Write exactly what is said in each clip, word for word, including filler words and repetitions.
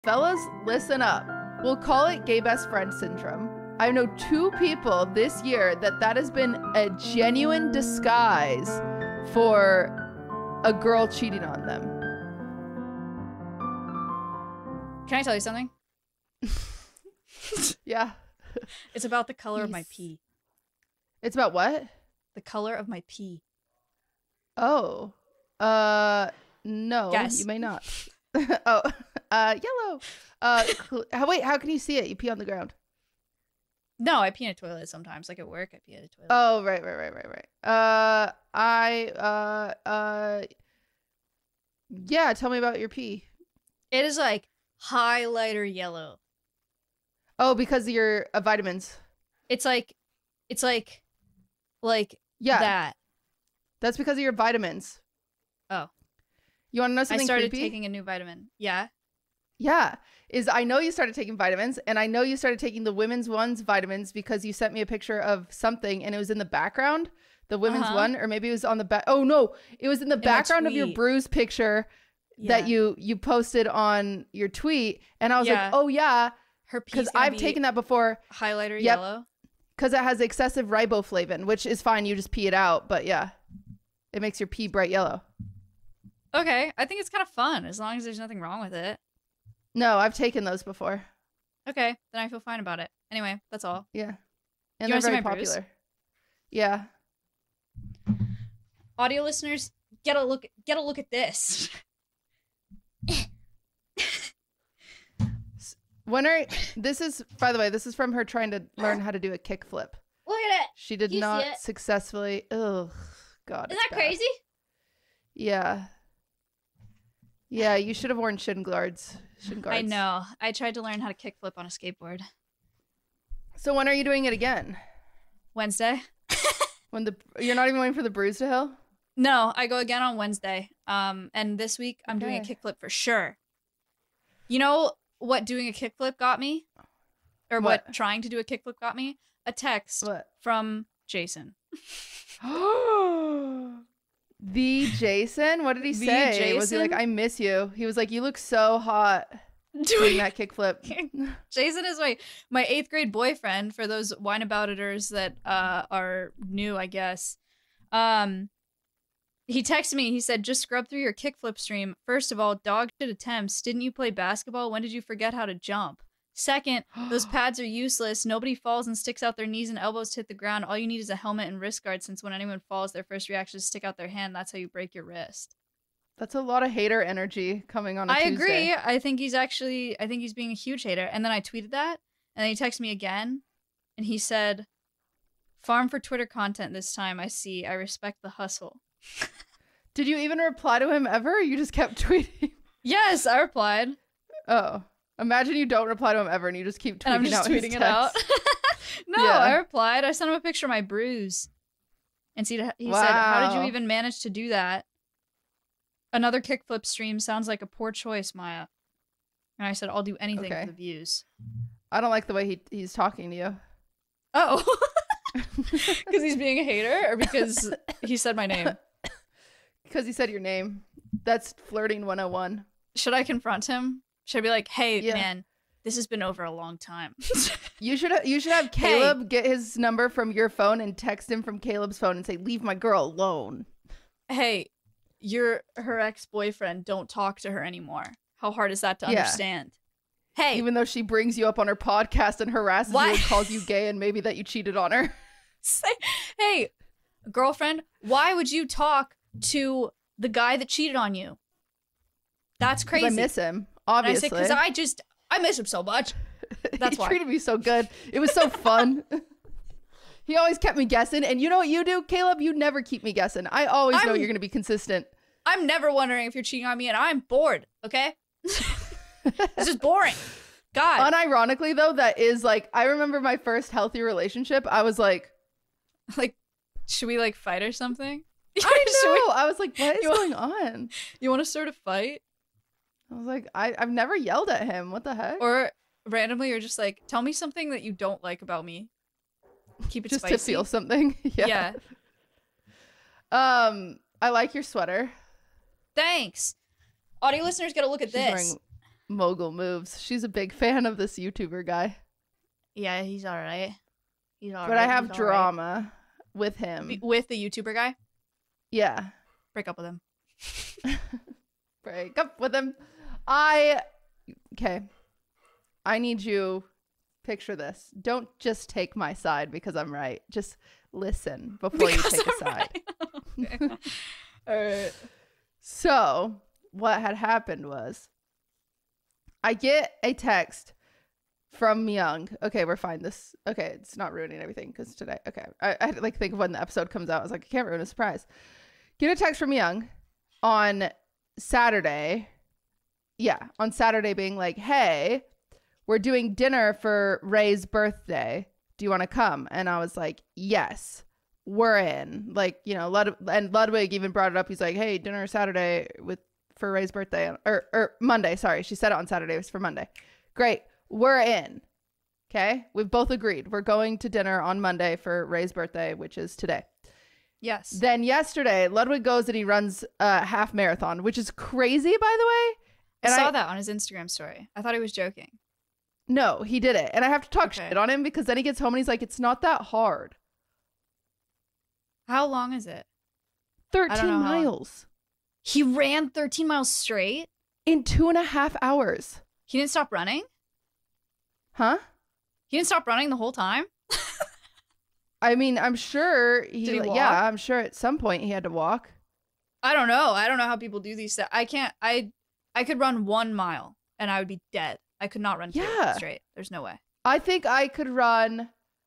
Fellas, listen up. We'll call it gay best friend syndrome. I know two people this year that that has been a genuine disguise for a girl cheating on them. Can I tell you something? Yeah. It's about the color Yes. of my pee. It's about what? The color of my pee. Oh. Uh, no, Guess. you may not. Oh, uh, yellow. Uh, cl- how, wait, how can you see it? You pee on the ground. No, I pee in a toilet sometimes. Like at work, I pee in a toilet. Oh, right, right, right, right, right. Uh, I, uh, uh, yeah, tell me about your pee. It is like highlighter yellow. Oh, because of your uh, vitamins. It's like, it's like, like Yeah. that. That's because of your vitamins. Oh. You want to know something I started creepy? taking a new vitamin. Yeah. Yeah. Is I know you started taking vitamins, and I know you started taking the women's ones vitamins because you sent me a picture of something and it was in the background, the women's Uh-huh. one, or maybe it was on the back. Oh no, it was in the my background of your tweet. bruise picture Yeah. that you you posted on your tweet, and I was Yeah. like, oh yeah, Her pee's because gonna I've be taken that before. highlighter Yep. yellow. Because it has excessive riboflavin, which is fine. You just pee it out, but yeah, it makes your pee bright yellow. Okay, I think it's kind of fun as long as there's nothing wrong with it. No, I've taken those before. Okay, then I feel fine about it. Anyway, that's all. Yeah, and You they're wanna see very my bruise? popular. Yeah. Audio listeners, get a look. Get a look at this. When are this is by the way, this is from her trying to learn how to do a kickflip. Look at it. She did You see not it? successfully. Ugh, God. Isn't it's that bad. crazy? Yeah. Yeah, you should have worn shin guards. Shin guards. I know. I tried to learn how to kickflip on a skateboard. So when are you doing it again? Wednesday. When the you're not even waiting for the bruise to heal? No, I go again on Wednesday. Um, and this week I'm doing a Okay. kickflip for sure. You know what doing a kickflip got me? Or what, What? trying to do a kickflip got me? A text What? from Jason. The Jason? What did he The say? Was he like, Jason? I miss you? He was like, you look so hot doing that kickflip. Jason is my my eighth grade boyfriend. For those wine about iters that uh, are new, I guess. Um, he texted me. He said, "Just scrub through your kickflip stream. First of all, dog shit attempts. Didn't you play basketball? When did you forget how to jump? Second, those pads are useless. Nobody falls and sticks out their knees and elbows to hit the ground. All you need is a helmet and wrist guard. Since when anyone falls, their first reaction is to stick out their hand. That's how you break your wrist." That's a lot of hater energy coming on a I Tuesday. agree. I think he's actually, I think he's being a huge hater. And then I tweeted that, and then he texted me again, and he said, "Farm for Twitter content this time. I see. I respect the hustle." Did you even reply to him ever? Or you just kept tweeting? Yes, I replied. Oh. Imagine you don't reply to him ever and you just keep tweeting And I'm just out his tweeting it out. text. No, Yeah. I replied. I sent him a picture of my bruise. And he, he said, "How did you Wow. even manage to do that? Another kickflip stream sounds like a poor choice, Maya." And I said, "I'll do anything Okay. for the views." I don't like the way he he's talking to you. Oh. Because he's being a hater, or because he said my name? Because he said your name. That's flirting one oh one. Should I confront him? Should I be like, "Hey, Yeah. man, this has been over a long time." You should you should have Hey. Caleb get his number from your phone and text him from Caleb's phone and say, "Leave my girl alone." Hey, you're her ex-boyfriend. Don't talk to her anymore. How hard is that to Yeah. understand? Hey, Even though she brings you up on her podcast and harasses What? you and calls you gay and maybe that you cheated on her. say, hey, girlfriend, why would you talk to the guy that cheated on you? That's 'Cause crazy. I miss him, And I obviously. say, because I just, I miss him so much. That's he why. treated me so good. It was so fun. He always kept me guessing. And you know what you do, Caleb? You never keep me guessing. I always know I'm- you're going to be consistent. I'm never wondering if you're cheating on me, and I'm bored, okay? This is boring. God. Unironically, though, that is like, I remember my first healthy relationship. I was like, Like, should we, like, fight or something? I Should we- know. I was like, what is You- going on? You want to start a fight? I was like, I, I've never yelled at him. What the heck? Or randomly, you're just like, tell me something that you don't like about me. Keep it Just spicy. to feel something. Yeah. Yeah. Um, I like your sweater. Thanks. Audio listeners, get a look at She's this. wearing mogul moves. She's a big fan of this YouTuber guy. Yeah, he's all right. He's all but right. I have he's drama right. with The- him. With the YouTuber guy? Yeah. Break up with him. Break up with him. I okay. I need you picture this. Don't just take my side because I'm right. Just listen before Because you take I'm a side. right. Okay. All right. So, what had happened was I get a text from Young. Okay, we're fine. This okay, it's not ruining everything because today. Okay. I, I had to like think of when the episode comes out. I was like, I can't ruin a surprise. Get a text from Young on Saturday. Yeah, on Saturday being like, hey, we're doing dinner for Ray's birthday. Do you want to come? And I was like, yes, we're in. Like, you know, Lud- and Ludwig even brought it up. He's like, hey, dinner Saturday with for Ray's birthday. Or, or Monday, sorry. She said it on Saturday. It was for Monday. Great. We're in. Okay? We've both agreed. We're going to dinner on Monday for Ray's birthday, which is today. Yes. Then yesterday, Ludwig goes and he runs a half marathon, which is crazy, by the way. And I saw I, that on his Instagram story. I thought he was joking. No, he did it. And I have to talk Okay. shit on him because then he gets home and he's like, it's not that hard. How long is it? thirteen know how long. miles He ran thirteen miles straight? in two and a half hours. He didn't stop running? Huh? He didn't stop running the whole time? I mean, I'm sure he, Did he walk? yeah, I'm sure at some point he had to walk. I don't know. I don't know how people do these stuff. I can't. I I could run one mile and I would be dead. I could not run two Yeah. straight. There's no way. I think I could run,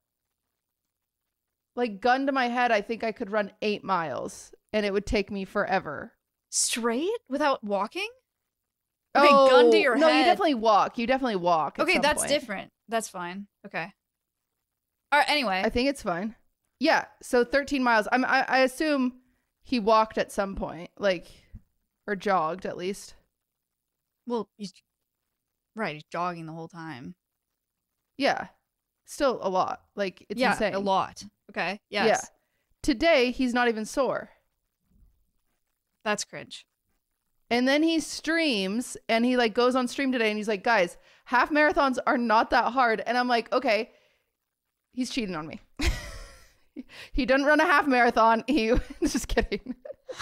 like, gun to my head, I think I could run eight miles and it would take me forever. Straight without walking? Okay, gun to your no, head. you definitely walk. You definitely walk. at Okay, some that's point. different. That's fine. Okay. All right. Anyway, I think it's fine. Yeah. So thirteen miles. I'm, I, I assume he walked at some point, like, or jogged at least. well, he's right. He's jogging the whole time. Yeah. Still a lot. Like, it's yeah, insane. a lot. Okay. Yes. Yeah. Today, he's not even sore. That's cringe. And then he streams and he like goes on stream today and he's like, guys, half marathons are not that hard. And I'm like, okay, he's cheating on me. He doesn't run a half marathon. He just kidding.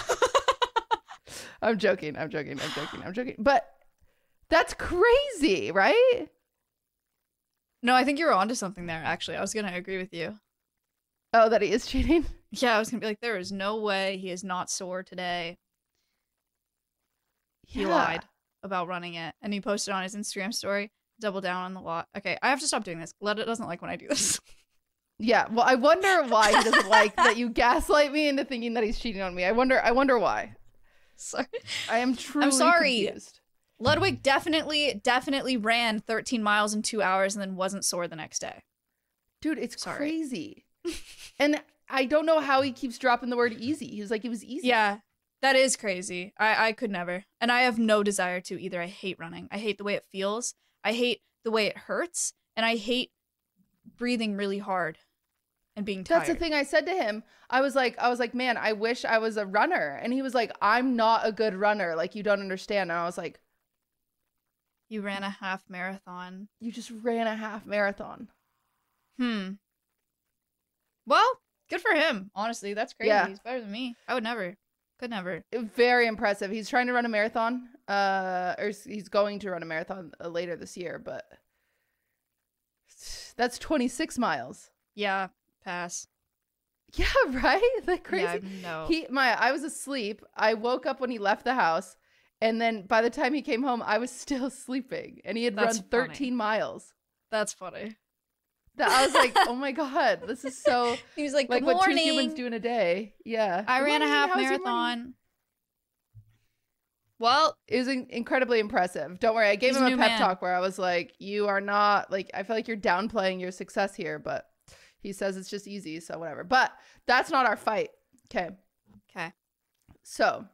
I'm joking. I'm joking. I'm joking. I'm joking. But that's crazy, right? No, I think you were onto something there, actually. I was going to agree with you. Oh, that he is cheating? Yeah, I was going to be like, there is no way he is not sore today. He Yeah. lied about running it. And he posted on his Instagram story, double down on the lot. Okay, I have to stop doing this. Let doesn't like when I do this. Yeah. Well, I wonder why he doesn't like that you gaslight me into thinking that he's cheating on me. I wonder. I wonder why. Sorry. I am truly sorry. confused. Ludwig definitely, definitely ran thirteen miles in two hours and then wasn't sore the next day. Dude, it's Sorry. crazy. And I don't know how he keeps dropping the word easy. He was like, it was easy. Yeah, that is crazy. I, I could never. And I have no desire to either. I hate running. I hate the way it feels. I hate the way it hurts. And I hate breathing really hard and being tired. That's the thing I said to him. I was like, I was like, man, I wish I was a runner. And he was like, I'm not a good runner. Like, you don't understand. And I was like, You ran a half marathon. you just ran a half marathon. Hmm. Well, good for him. Honestly, that's crazy. Yeah. He's better than me. I would never. Could never. Very impressive. He's trying to run a marathon. Uh, or he's going to run a marathon uh, later this year, but that's twenty-six miles. Yeah, pass. Yeah, right? Like crazy. Yeah, no. He my I was asleep. I woke up when he left the house, and then by the time he came home, I was still sleeping, and he had That's run thirteen funny. miles. That's funny. That I was like, oh my god, this is so He was like, like good what morning. two humans do in a day. Yeah, I Good ran a morning, half how was your morning? marathon. Well, It was in- incredibly impressive. Don't worry, I gave He's him a a new pep man. talk where I was like, you are not like I feel like you're downplaying your success here, but he says it's just easy, so whatever. But that's not our fight. Okay. okay. So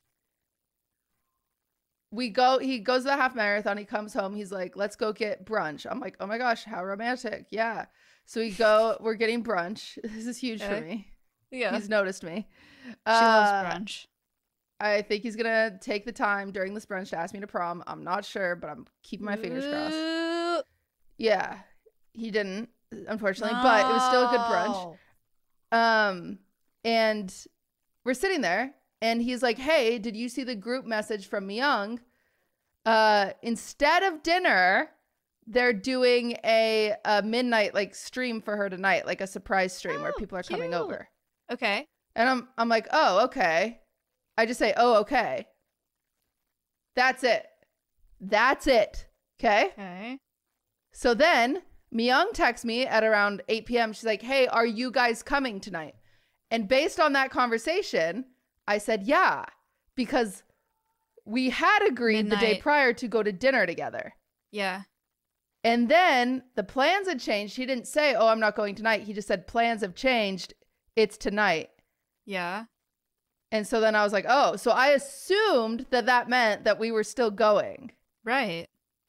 we go, he goes to the half marathon. He comes home. He's like, let's go get brunch. I'm like, oh my gosh, how romantic. Yeah. So we go, we're getting brunch. This is huge for Okay. me. Yeah. He's noticed me. She Uh, loves brunch. I think he's gonna take the time during this brunch to ask me to prom. I'm not sure, but I'm keeping my fingers crossed. Ooh. Yeah, he didn't, unfortunately, No. but it was still a good brunch. Um, and we're sitting there, and he's like, "Hey, did you see the group message from Myung? Uh, instead of dinner, they're doing a, a midnight like stream for her tonight, like a surprise stream Oh, where people are cute. coming over." Okay. And I'm I'm like, "Oh, okay." I just say, "Oh, okay." That's it. That's it. Okay. Okay. So then Myung texts me at around eight p.m. She's like, "Hey, are you guys coming tonight?" And based on that conversation, I said, "Yeah," because we had agreed Midnight. the day prior to go to dinner together. Yeah. And then the plans had changed. He didn't say, "Oh, I'm not going tonight." He just said, "Plans have changed. It's tonight." Yeah. And so then I was like, "Oh," so I assumed that that meant that we were still going. Right.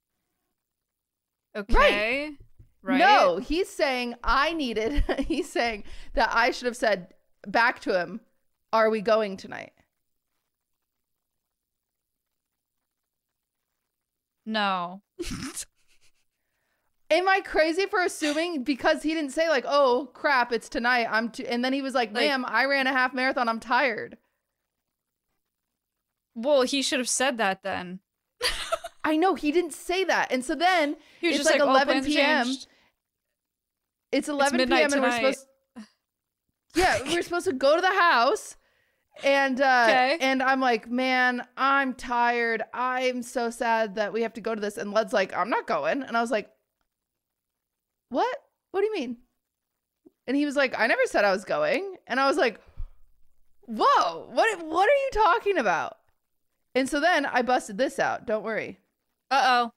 Okay. Right. No, he's saying I needed, he's saying that I should have said back to him, "Are we going tonight?" No. Am I crazy for assuming because he didn't say like, "Oh crap, it's tonight. I'm," too, and then he was like, Like- "Ma'am, I ran a half marathon. I'm tired." Well, he should have said that then. I know he didn't say that, and so then He was it's just like like, oh, eleven plans p.m. changed. It's eleven midnight p.m. and we're tonight. supposed. Yeah, we're supposed to go to the house, and uh, Okay. and I'm like, "Man, I'm tired. I'm so sad that we have to go to this." And Led's like, "I'm not going," and I was like, "What? What do you mean?" And he was like, "I never said I was going," and I was like, "Whoa, what? What are you talking about?" And so then I busted this out. Don't worry. Uh-oh.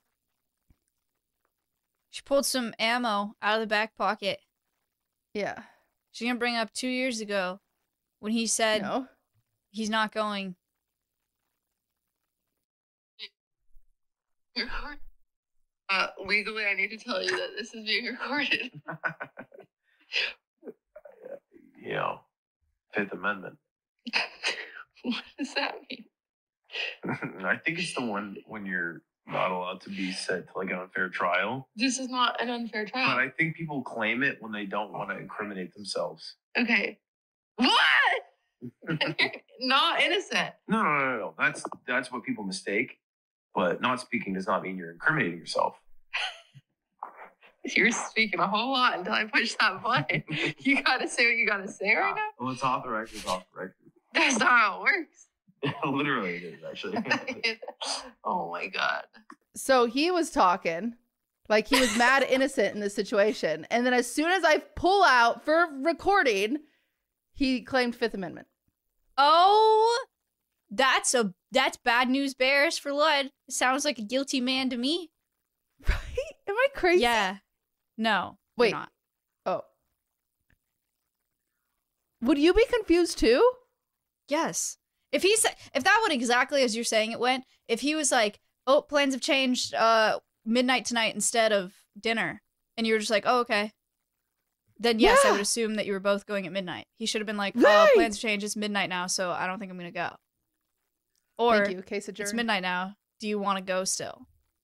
She pulled some ammo out of the back pocket. Yeah. She's gonna bring up two years ago when he said No. he's not going. Uh, legally, I need to tell you that this is being recorded. You know, Fifth Amendment. What does that mean? I think it's the one when you're not allowed to be sent to like an unfair trial. This is not an unfair But trial. I think people claim it when they don't want to incriminate themselves. Okay. What? You're not innocent. No, no, no, no. That's that's what people mistake. But not speaking does not mean you're incriminating yourself. You're speaking a whole lot until I push that button. You gotta say what you gotta say right now. Well, it's off the record. It's off the record. That's not how it works. Literally, it is actually. Oh my god. So he was talking like he was mad innocent in this situation. And then as soon as I pull out for recording, he claimed Fifth Amendment. Oh, that's a that's bad news bears for Lud. Sounds like a guilty man to me. Right? Am I crazy? Yeah. No. you're Wait. not. Oh. Would you be confused too? Yes. If he said, if that went exactly as you're saying it went, if he was like, "Oh, plans have changed, uh, midnight tonight instead of dinner," and you were just like, "Oh, okay," then yes, I Yeah. would assume that you were both going at midnight. He should have been like, Right. "Oh, plans have changed. It's midnight now, so I don't think I'm gonna go." Or Thank you. Case adjourned. it's midnight now. Do you want to go still?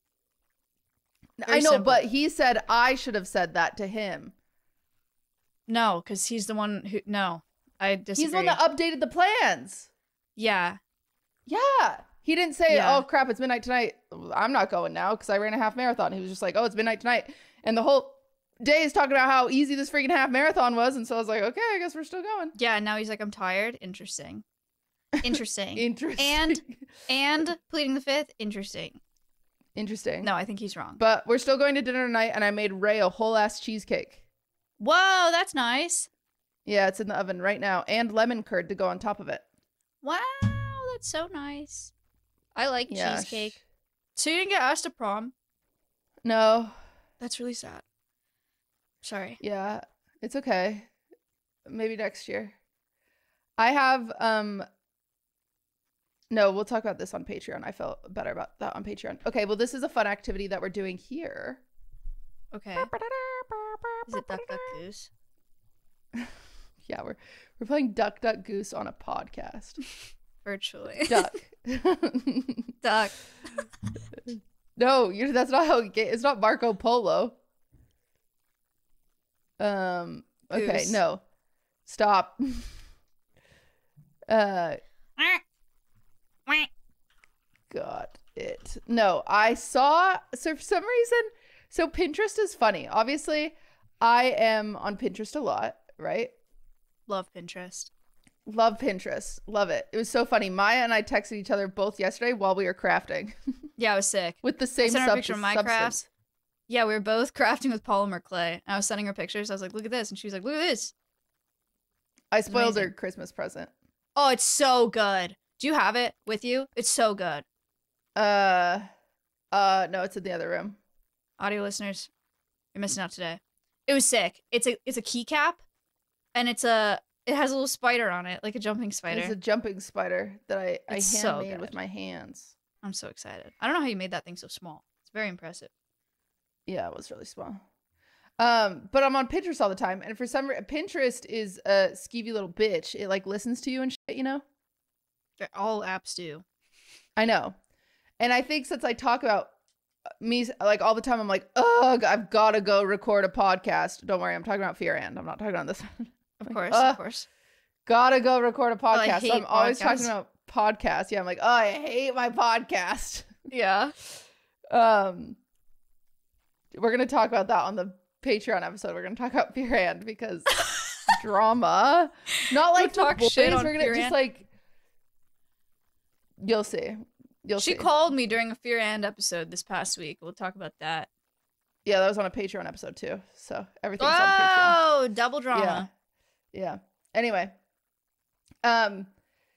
I Very know, simple. but he said I should have said that to him. No, because he's the one who. No, I disagree. He's the one that updated the plans. yeah. Yeah. He didn't say, Yeah. "Oh crap, it's midnight tonight. I'm not going now because I ran a half marathon." He was just like, "Oh, it's midnight tonight." And the whole day is talking about how easy this freaking half marathon was. And so I was like, "Okay, I guess we're still going." Yeah. And now he's like, "I'm tired." Interesting. Interesting. Interesting. And and pleading the fifth. Interesting. Interesting. No, I think he's wrong. But we're still going to dinner tonight, and I made Ray a whole ass cheesecake. Whoa, that's nice. Yeah, it's in the oven right now, and lemon curd to go on top of it. Wow, that's so nice. I like Yeah. cheesecake. So you didn't get asked to prom? No. That's really sad. Sorry. Yeah, it's okay. Maybe next year. I have um no, we'll talk about this on Patreon. I felt better about that on Patreon. Okay, well, this is a fun activity that we're doing here. Okay. Is it Duck Duck Goose? Yeah, we're we're playing Duck Duck Goose on a podcast. virtually. Duck. Duck. No, you that's not how it get, it's not Marco Polo. Um okay, Goose. no. Stop. uh Got it. No, I saw so for some reason so Pinterest is funny. Obviously, I am on Pinterest a lot, right? Love Pinterest. Love Pinterest. Love it. It was so funny. Maya and I texted each other both yesterday while we were crafting. Yeah, I was sick. With the I same sent her a sub- picture of my substance. crafts. Yeah, we were both crafting with polymer clay. I was sending her pictures. I was like, look at this. And she was like, look at this. I spoiled her amazing. Christmas present. Oh, it's so good. Do you have it with you? It's so good. Uh, uh, no, it's in the other room. Audio listeners, you're missing out today. It was sick. It's a it's a keycap, and it's a it has a little spider on it, like a jumping spider. It's a jumping spider that I I It's so handmade good. with my hands. I'm so excited. I don't know how you made that thing so small. It's very impressive. Yeah, it was really small. Um, but I'm on Pinterest all the time, and for some reason, Pinterest is a skeevy little bitch. It like listens to you and shit, you know. All apps do. I know, and I think since I talk about me like all the time, I'm like, ugh, I've got to go record a podcast. Don't worry, I'm talking about Fear and I'm not talking about this. Of Like, course, uh, of course. Gotta go record a Oh, I podcast. So hate I'm always talking podcasts. about podcasts. Yeah, I'm like, oh, I hate my podcast. Yeah. Um, we're gonna talk about that on the Patreon episode. We're gonna talk about Fear and because drama, not like We'll the talk boys. shit on We're gonna Fear just and. like, you'll see, you'll She see. called me during a Fear and episode this past week. We'll talk about that. Yeah, that was on a Patreon episode too. So everything's on Patreon. Oh, double drama. Yeah. Yeah. Anyway. Um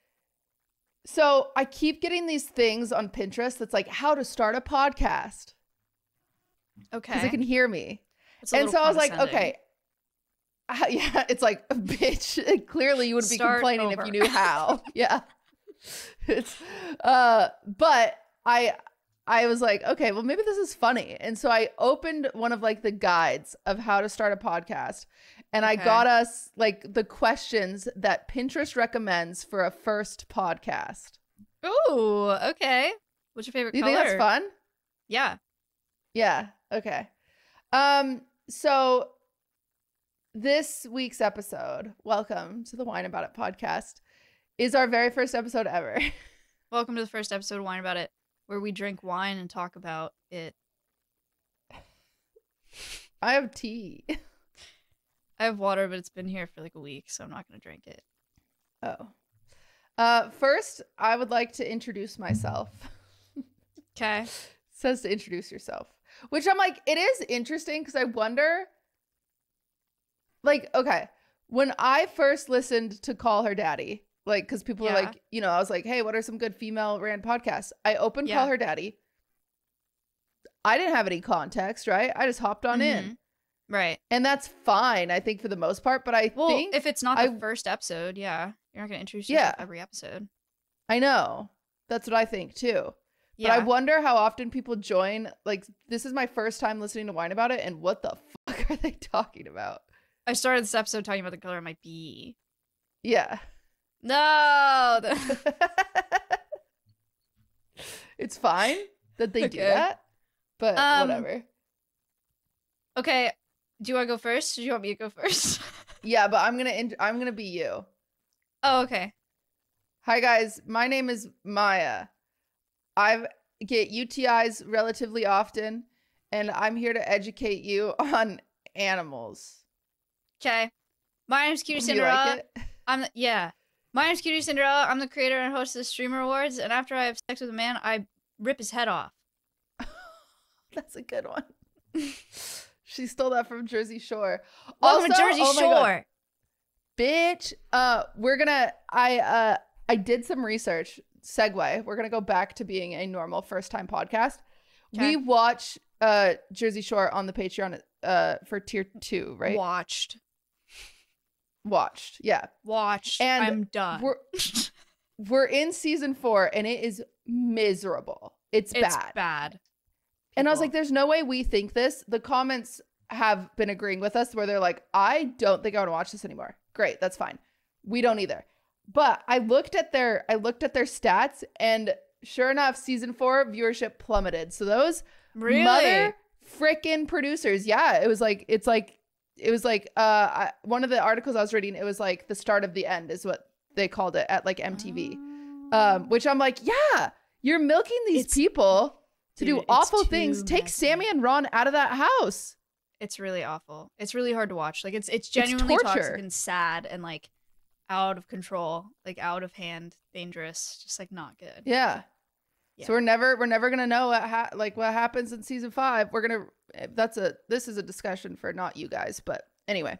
so I keep getting these things on Pinterest that's like how to start a podcast. Okay. Because it can hear me. It's a And little so I was like, condescending. okay. Uh, yeah, it's like, bitch, clearly you wouldn't be Start complaining over. if you knew how. Yeah. It's uh but I I was like, okay, well maybe this is funny. And so I opened one of like the guides of how to start a podcast. And I Okay. got us like the questions that Pinterest recommends for a first podcast. Ooh, okay. What's your favorite Do you color? think that's fun? Yeah. Yeah. Okay. Um, so this week's episode, welcome to the Wine About It podcast, is our very first episode ever. Welcome to the first episode of Wine About It, where we drink wine and talk about it. I have tea. I have water, but it's been here for like a week, so I'm not going to drink it. Oh. Uh, first, I would like to introduce myself. Okay. Says to introduce yourself, which I'm like, it is interesting because I wonder, like, okay, when I first listened to Call Her Daddy, like, because people Yeah. were like, you know, I was like, hey, what are some good female ran podcasts? I opened Yeah. Call Her Daddy. I didn't have any context, right? I just hopped on in. Mhm. Right. And that's fine, I think, for the most part. But I Well, think, if it's not the I- first episode, yeah. You're not going to introduce Yeah. yourself every episode. I know. That's what I think, too. Yeah. But I wonder how often people join. Like, this is my first time listening to Wine About It. And what the fuck are they talking about? I started this episode talking about the color of my bee. Yeah. No! the- It's fine that they do Okay. that. But Um, whatever. Okay. Do you want to go first? Or do you want me to go first? Yeah, but I'm gonna in- I'm gonna be you. Oh, okay. Hi guys, my name is Maya. I get U T Is relatively often, and I'm here to educate you on animals. Okay. My name's Cutie Do you Cinderella. like it? I'm the, yeah. My name's Cutie Cinderella. I'm the creator and host of the Streamer Awards. And after I have sex with a man, I rip his head off. That's a good one. She stole that from Jersey Shore. Welcome to Also- Jersey oh my God. Shore. Bitch, uh, we're gonna. I uh, I did some research. Segue. We're gonna go back to being a normal first time podcast. Okay. We watch uh Jersey Shore on the Patreon uh for tier two, right? Watched. Watched, yeah. Watched. And I'm done. We're we're in season four, and it is miserable. It's, it's bad. bad. And I was people. like, "There's no way we think this." The comments have been agreeing with us, where they're like, "I don't think I want to watch this anymore." Great, that's fine. We don't either. But I looked at their I looked at their stats, and sure enough, season four viewership plummeted. So those Really? mother frickin' producers, yeah, it was like it's like it was like uh I, one of the articles I was reading, it was like the start of the end is what they called it at like M T V. Um, which I'm like, yeah, you're milking these It's- people to dude, do it's awful too things. Take messy. Sammy and Ron out of that house. It's really awful. It's really hard to watch. Like it's it's genuinely torture. toxic and sad and like out of control, like out of hand, dangerous, just like not good. Yeah. Yeah. So we're never we're never gonna know what ha- like what happens in season five. We're gonna that's a this is a discussion for not you guys, but anyway.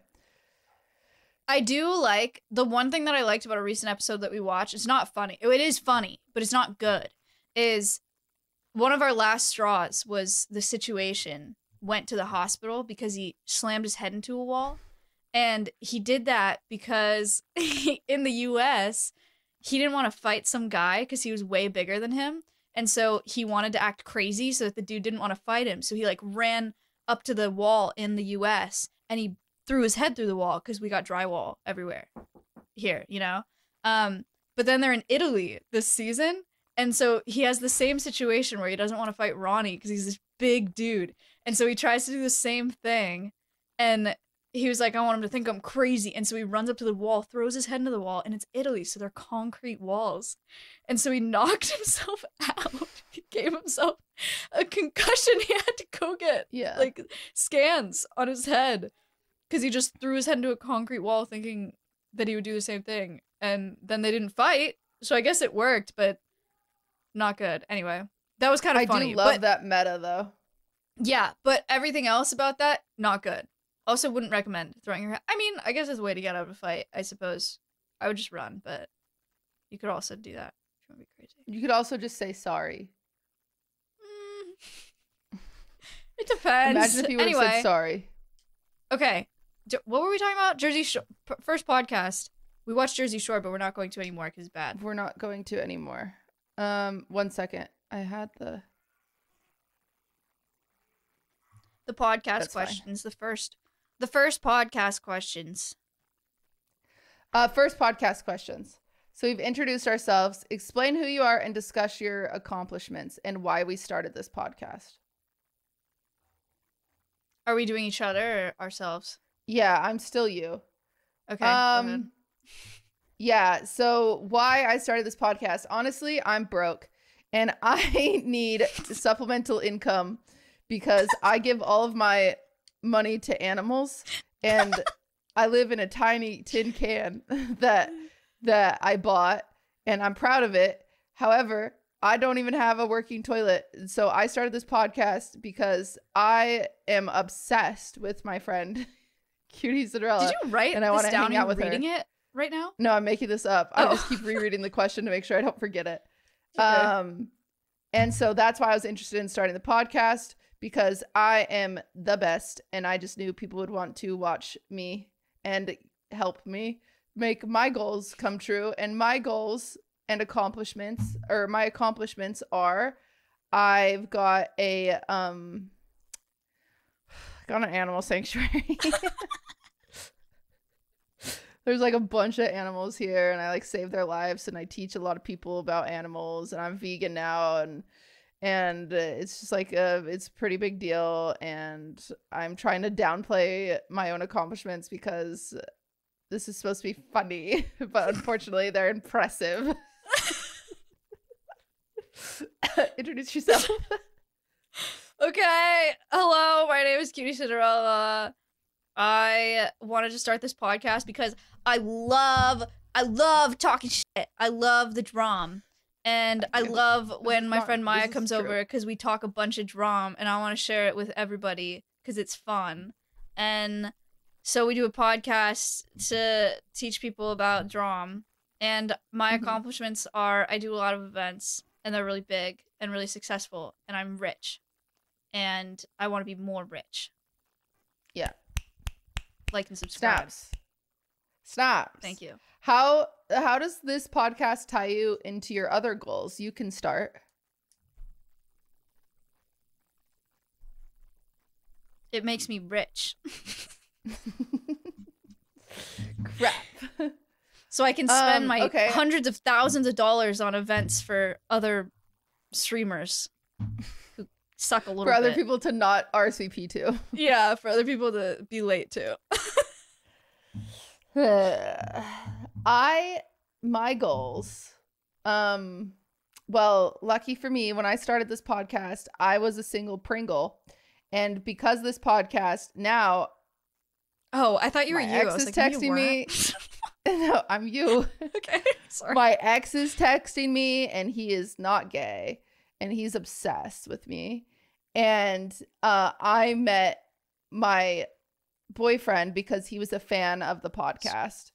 I do like the one thing that I liked about a recent episode that we watched. It's not funny. It is funny, but it's not good. Is one of our last straws was the situation went to the hospital because he slammed his head into a wall. And he did that because in the U S, he didn't want to fight some guy because he was way bigger than him. And so he wanted to act crazy so that the dude didn't want to fight him. So he like ran up to the wall in the U S and he threw his head through the wall because we got drywall everywhere here, you know? Um, but then they're in Italy this season. And so he has the same situation where he doesn't want to fight Ronnie because he's this big dude. And so he tries to do the same thing. And he was like, I want him to think I'm crazy. And so he runs up to the wall, throws his head into the wall, and it's Italy, so they're concrete walls. And so he knocked himself out. He gave himself a concussion. He had to go get Yeah. like scans on his head because he just threw his head into a concrete wall thinking that he would do the same thing. And then they didn't fight. So I guess it worked, but not good. Anyway, that was kind of I funny. do love but, that meta though. Yeah, but everything else about that, not good. Also, wouldn't recommend throwing your head. I mean, I guess it's a way to get out of a fight, I suppose. I would just run, but you could also do that if you want to be crazy. You could also just say sorry. Mm. It depends. Imagine if you would have anyway, said sorry. okay. D- What were we talking about? Jersey Shore. P- first podcast. We watched Jersey Shore, but we're not going to anymore because it's bad. We're not going to anymore. Um, one second. I had the The podcast That's fine. questions. The first, the first podcast questions. uh first podcast questions. So we've introduced ourselves, explain who you are, and discuss your accomplishments and why we started this podcast. Are we doing each other or ourselves? Yeah, I'm still you. Okay. go ahead. Um, yeah. So why I started this podcast? Honestly, I'm broke, and I need supplemental income because I give all of my money to animals, and I live in a tiny tin can that that I bought, and I'm proud of it. However, I don't even have a working toilet. So I started this podcast because I am obsessed with my friend Cutie Cinderella. Did you write and I this wanna down hang and out you're with her. reading it right now? No, I'm making this up. I Oh. just keep rereading the question to make sure I don't forget it. Okay. Um, and so that's why I was interested in starting the podcast, because I am the best, and I just knew people would want to watch me and help me make my goals come true. And my goals and accomplishments, or my accomplishments are, I've got a um, got an animal sanctuary. There's like a bunch of animals here, and I like save their lives, and I teach a lot of people about animals, and I'm vegan now, and and uh, it's just like a it's a pretty big deal, and I'm trying to downplay my own accomplishments because this is supposed to be funny, but unfortunately they're impressive. Introduce yourself. Okay. Hello, my name is Cutie Cinderella. I wanted to start this podcast because I love, I love talking shit. I love the drum. And I Okay, love when is my not- friend this Maya is comes true. over because we talk a bunch of drum and I want to share it with everybody because it's fun. And so we do a podcast to teach people about drum. And my Mhm. accomplishments are I do a lot of events and they're really big and really successful and I'm rich. And I want to be more rich. Yeah. Like and subscribe. Snaps. Snaps. Thank you. How how does this podcast tie you into your other goals? You can start. It makes me rich. Crap. so I can spend Um, my okay. hundreds of thousands of dollars on events for other streamers who suck a little For other bit. people to not R S V P to. Yeah, for other people to be late too. I my goals. Um well, lucky for me, when I started this podcast, I was a single Pringle. And because this podcast now Oh, I thought you were my you. ex I was is like, no, you texting me. weren't. No, I'm you. Okay, sorry. My ex is texting me and he is not gay and he's obsessed with me. And uh I met my boyfriend because he was a fan of the podcast.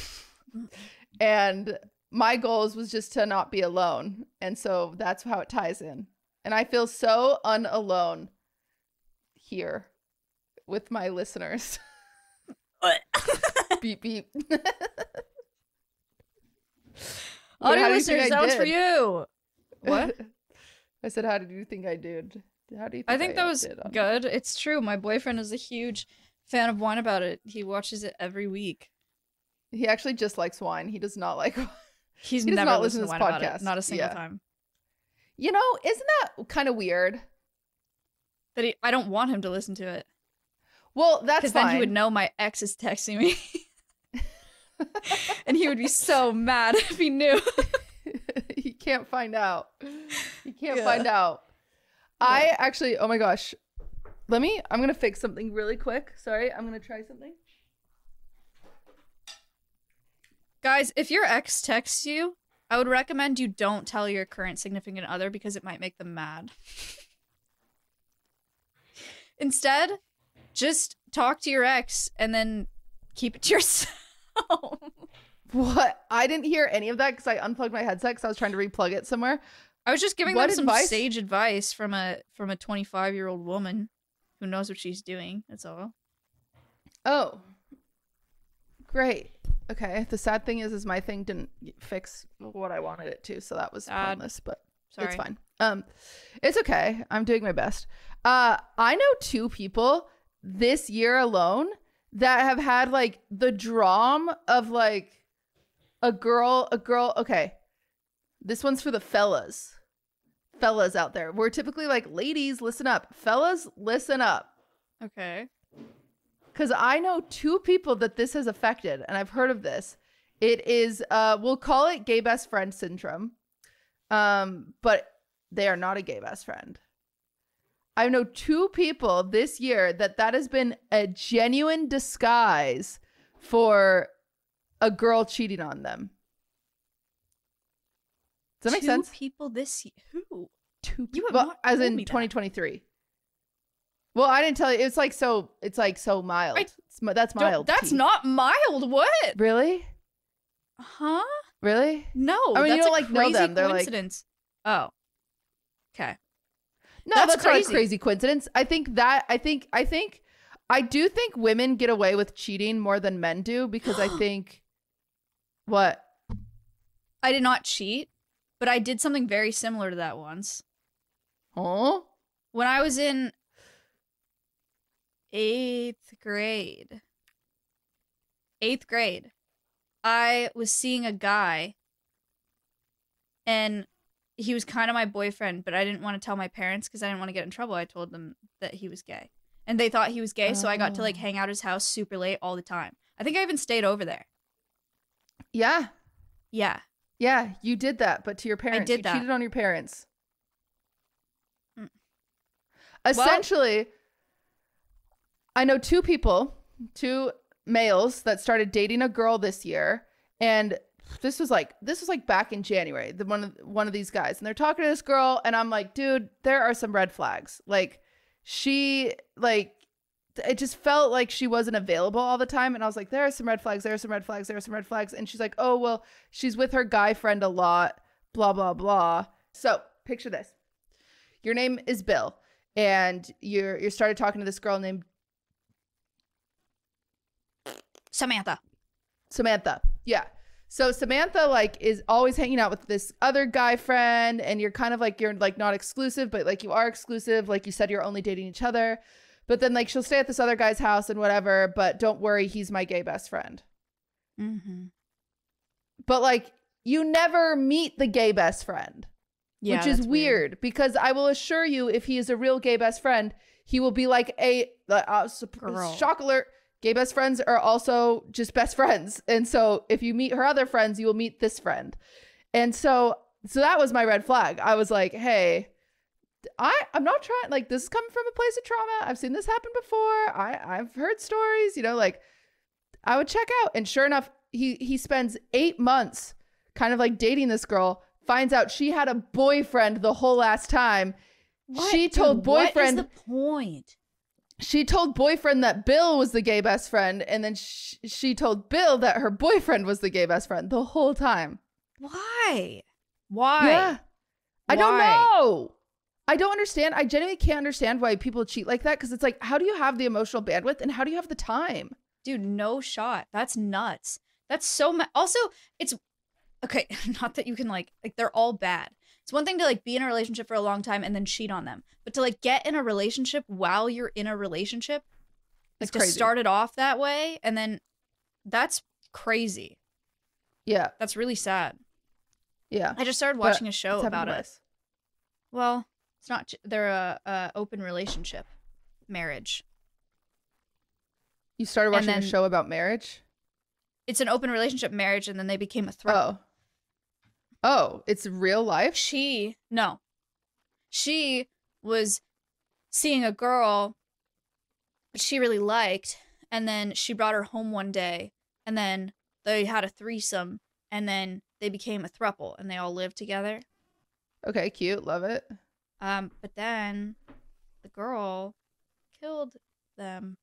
And my goals was just to not be alone. And so that's how it ties in. And I feel so unalone here with my listeners. What? Beep beep. Audio How do you think listeners, I that one's for did? you. What? I said, how did you think I did? How do you think I think that was did on- good. It's true. My boyfriend is a huge fan of Wine About It. He watches it every week. He actually just likes wine. He does not like He's He does never not listened to listen Wine to this About It. podcast. Not a single Yeah. time. You know, isn't that kind of weird? That he, I don't want him to listen to it. Well, that's Because fine. then he would know my ex is texting me. And he would be so mad if he knew. He can't find out. He can't Yeah. find out. I actually, oh my gosh. Let me, I'm going to fix something really quick. Sorry, I'm going to try something. Guys, if your ex texts you, I would recommend you don't tell your current significant other because it might make them mad. Instead, just talk to your ex and then keep it to yourself. What? I didn't hear any of that because I unplugged my headset because I was trying to replug it somewhere. I was just giving What them some advice? sage advice from a from a twenty-five year old woman who knows what she's doing. That's all. Oh. Great. Okay. The sad thing is, is my thing didn't fix what I wanted it to, so that was Sad. pointless, but Sorry. it's fine. Um, it's okay. I'm doing my best. Uh, I know two people this year alone that have had like the drama of like a girl, a girl. Okay. This one's for the fellas. Fellas out there. We're typically like, ladies, listen up. Fellas, listen up. Okay. Because I know two people that this has affected, and I've heard of this. It is, uh, we'll call it gay best friend syndrome. Um, but they are not a gay best friend. I know two people this year that that has been a genuine disguise for a girl cheating on them. Does that make Two sense? people this year. Who? Two You people. have Well, not as told in me that. twenty twenty-three. Well, I didn't tell you. It's like so. It's like so mild. I It's mi- that's Don't- mild. that's T. not mild. What? really, Huh? really. No. I mean, you that's don't, a like, know crazy them. They're, like- coincidence. Oh. Okay. No, That's that's, not crazy. a crazy coincidence. I think that I think I think I do think women get away with cheating more than men do because I think what? I did not cheat, but I did something very similar to that once. Huh? When I was in eighth grade. Eighth grade. I was seeing a guy and he was kind of my boyfriend, but I didn't want to tell my parents because I didn't want to get in trouble. I told them that he was gay. And they thought he was gay, so I got to like Oh. hang out at his house super late all the time. I think I even stayed over there. Yeah, Yeah. yeah, you did that, but to your parents, did you that. cheated on your parents. Mm. Essentially, I know two people, two males that started dating a girl this year, and this was like this was like back in January. The one of one of these guys, and they're talking to this girl, and I'm like, dude, there are some red flags. Like, she like it just felt like she wasn't available all the time, and I was like, there are some red flags. There are some red flags. There are some red flags. And she's like, oh well, she's with her guy friend a lot. Blah blah blah. So picture this: your name is Bill, and you're you started talking to this girl named Samantha. Samantha. Yeah. So Samantha like is always hanging out with this other guy friend, and you're kind of like you're like not exclusive, but like you are exclusive. Like you said, you're only dating each other. But then like she'll stay at this other guy's house and whatever, but don't worry, he's my gay best friend. Mm-hmm. but like you never meet the gay best friend, Yeah, which is that's weird, because I will assure you, if he is a real gay best friend, he will be like a uh, Girl. shock alert. Gay best friends are also just best friends. And so if you meet her other friends, you will meet this friend. And so, so that was my red flag. I was like, hey, I, I'm not trying, like, this is coming from a place of trauma. I've seen this happen before. I, I've heard stories, you know, like I would check out. And sure enough, he, he spends eight months kind of like dating this girl, finds out she had a boyfriend the whole last time. What? She told Dude, boyfriend, what is the point? she told boyfriend that Bill was the gay best friend. And then sh- she told Bill that her boyfriend was the gay best friend the whole time. Why? Why? Yeah. I don't Why? know. I don't understand. I genuinely can't understand why people cheat like that. Cause it's like, how do you have the emotional bandwidth and how do you have the time? Dude, no shot. That's nuts. That's so ma- also, it's okay, not that you can like like they're all bad. It's one thing to like be in a relationship for a long time and then cheat on them. But to like get in a relationship while you're in a relationship, like It's to crazy. start it off that way, and then that's crazy. Yeah. That's really sad. Yeah. I just started But watching a show it's happened about it. twice. Well, it's not. They're a, a open relationship, marriage. You started And watching a then- show about marriage? It's an open relationship marriage, and then they became a threat. Oh. Oh, it's real life? She no, she was seeing a girl that she really liked, and then she brought her home one day, and then they had a threesome, and then they became a throuple, and they all lived together. Okay, cute. Love it. Um, but then the girl killed them.